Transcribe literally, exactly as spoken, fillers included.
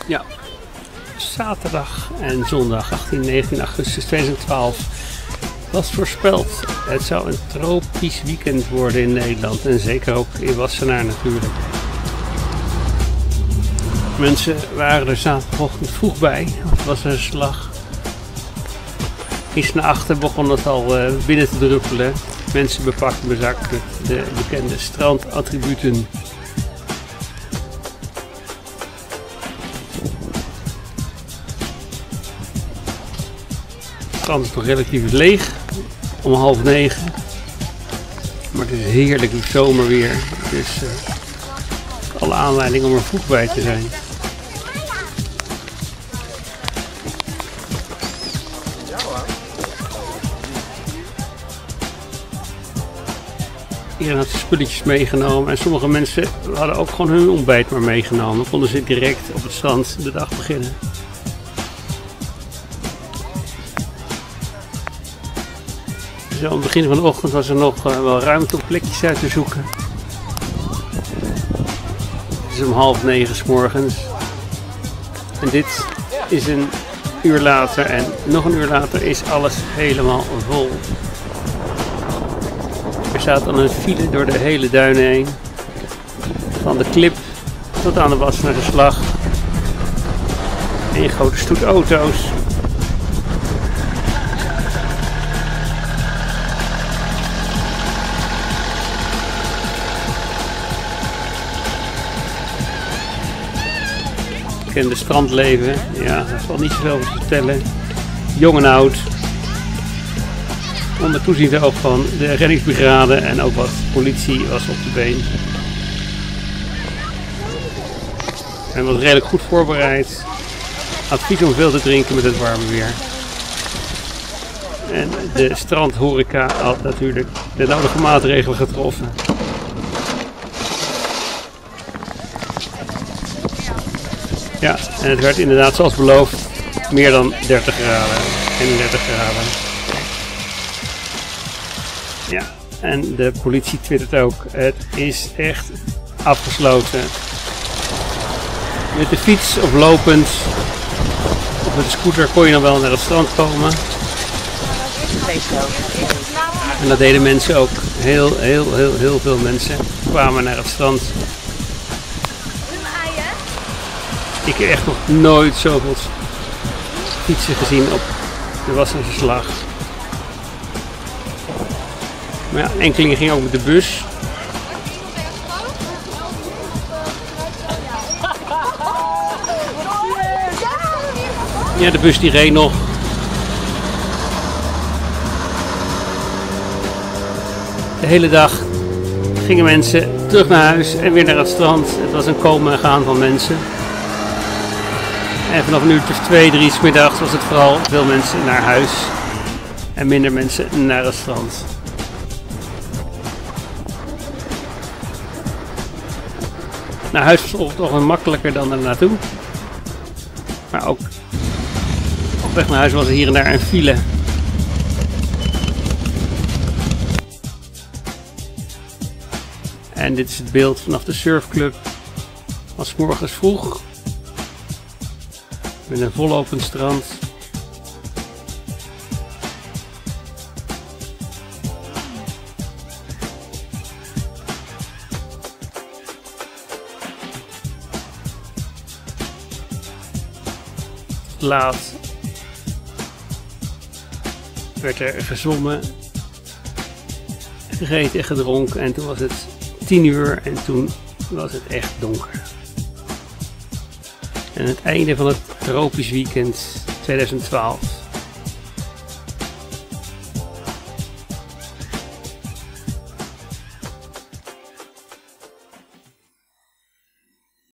Ja, zaterdag en zondag achttien en negentien augustus tweeduizend twaalf was voorspeld. Het zou een tropisch weekend worden in Nederland en zeker ook in Wassenaar natuurlijk. Mensen waren er zaterdagochtend vroeg bij, het was een slag. Iets naar achter begon het al uh, binnen te druppelen. Mensen bepakten bezakt met de bekende strandattributen. Het strand is nog relatief leeg, om half negen. Maar het is heerlijk zomerweer, dus uh, alle aanleiding om er vroeg bij te zijn. Iedereen had zijn spulletjes meegenomen en sommige mensen hadden ook gewoon hun ontbijt maar meegenomen. Dan konden ze direct op het strand de dag beginnen. Zo aan het begin van de ochtend was er nog uh, wel ruimte om plekjes uit te zoeken. Het is om half negen 's morgens. En dit is een uur later en nog een uur later is alles helemaal vol. Er staat dan een file door de hele duinen heen. Van de klip tot aan de Wassenaarderslag. Een grote stoet auto's. En de strandleven, ja, dat valt niet zoveel te vertellen. Jong en oud. Onder toezicht ook van de reddingsbrigade en ook wat politie was op de been. En was redelijk goed voorbereid. Advies om veel te drinken met het warme weer. En de strandhoreca had natuurlijk de nodige maatregelen getroffen. Ja, en het werd inderdaad zoals beloofd meer dan dertig graden, eenendertig graden. Ja, en de politie twittert ook, het is echt afgesloten. Met de fiets of lopend of met de scooter kon je dan wel naar het strand komen. En dat deden mensen ook, heel, heel, heel, heel veel mensen kwamen naar het strand. Ik heb echt nog nooit zoveel fietsen gezien op de Wassenaarderslag. Maar ja, enkelingen gingen ook met de bus. Ja, de bus die reed nog. De hele dag gingen mensen terug naar huis en weer naar het strand. Het was een komen en gaan van mensen. En vanaf een uurtje of twee, drie 's middags was het vooral veel mensen naar huis en minder mensen naar het strand. Naar huis was toch wel makkelijker dan er naartoe. Maar ook op weg naar huis was er hier en daar een file. En dit is het beeld vanaf de surfclub. Was 's morgens vroeg. Met een vollopend strand. Laat werd er gezwommen, gegeten en gedronken en toen was het tien uur en toen was het echt donker. En het einde van het tropisch weekend tweeduizend twaalf.